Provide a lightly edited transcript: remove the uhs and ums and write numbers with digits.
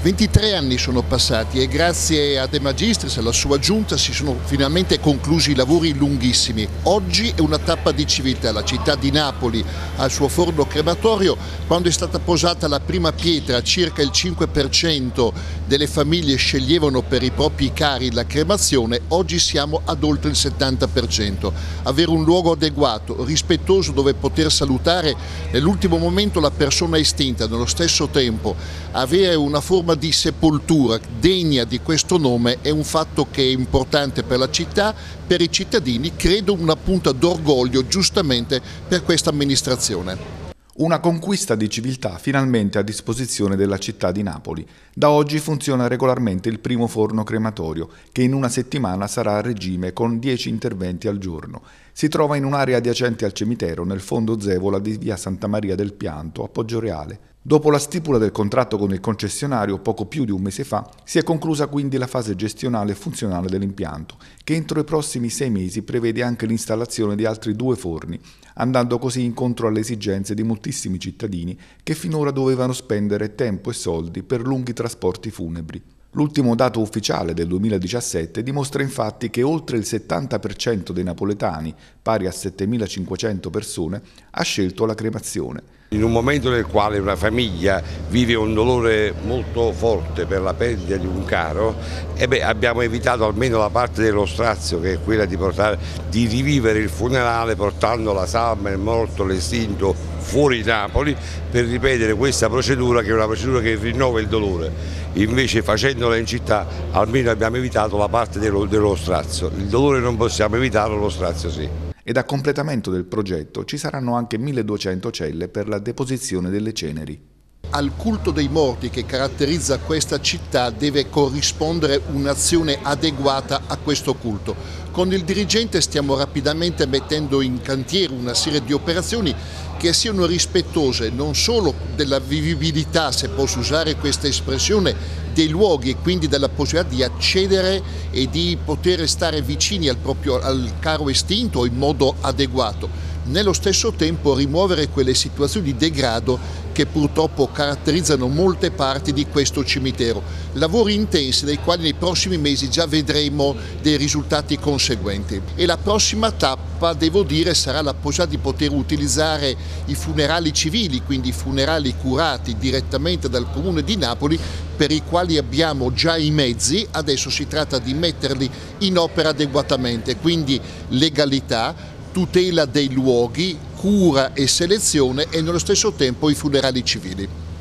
23 anni sono passati e grazie a De Magistris, alla sua giunta, si sono finalmente conclusi i lavori lunghissimi. Oggi è una tappa di civiltà. La città di Napoli ha il suo forno crematorio. Quando è stata posata la prima pietra, circa il 5% delle famiglie sceglievano per i propri cari la cremazione. Oggi siamo ad oltre il 70%. Avere un luogo adeguato, rispettoso, dove poter salutare nell'ultimo momento la persona estinta, nello stesso tempo avere una forma di sepoltura degna di questo nome è un fatto che è importante per la città, per i cittadini, credo una punta d'orgoglio giustamente per questa amministrazione. Una conquista di civiltà finalmente a disposizione della città di Napoli. Da oggi funziona regolarmente il primo forno crematorio, che in una settimana sarà a regime con 10 interventi al giorno. Si trova in un'area adiacente al cimitero, nel fondo Zevola di via Santa Maria del Pianto, a Poggioreale. Dopo la stipula del contratto con il concessionario poco più di un mese fa, si è conclusa quindi la fase gestionale e funzionale dell'impianto, che entro i prossimi 6 mesi prevede anche l'installazione di altri 2 forni, andando così incontro alle esigenze di moltissimi cittadini che finora dovevano spendere tempo e soldi per lunghi trasporti funebri. L'ultimo dato ufficiale del 2017 dimostra infatti che oltre il 70% dei napoletani, pari a 7.500 persone, ha scelto la cremazione. In un momento nel quale una famiglia vive un dolore molto forte per la perdita di un caro, abbiamo evitato almeno la parte dello strazio, che è quella di rivivere il funerale portando la salma, il morto, l'estinto fuori Napoli, per ripetere questa procedura, che è una procedura che rinnova il dolore. Invece facendola in città almeno abbiamo evitato la parte dello strazio. Il dolore non possiamo evitarlo, lo strazio sì. Ed a completamento del progetto ci saranno anche 1200 celle per la deposizione delle ceneri. Al culto dei morti che caratterizza questa città deve corrispondere un'azione adeguata a questo culto. Con il dirigente stiamo rapidamente mettendo in cantiere una serie di operazioni che siano rispettose non solo della vivibilità, se posso usare questa espressione, dei luoghi e quindi della possibilità di accedere e di poter stare vicini al caro estinto in modo adeguato. Nello stesso tempo rimuovere quelle situazioni di degrado che purtroppo caratterizzano molte parti di questo cimitero. Lavori intensi dai quali nei prossimi mesi già vedremo dei risultati conseguenti. E la prossima tappa, devo dire, sarà la possibilità di poter utilizzare i funerali civili, quindi i funerali curati direttamente dal Comune di Napoli, per i quali abbiamo già i mezzi, adesso si tratta di metterli in opera adeguatamente, quindi legalità, tutela dei luoghi, cura e selezione e nello stesso tempo i funerali civili.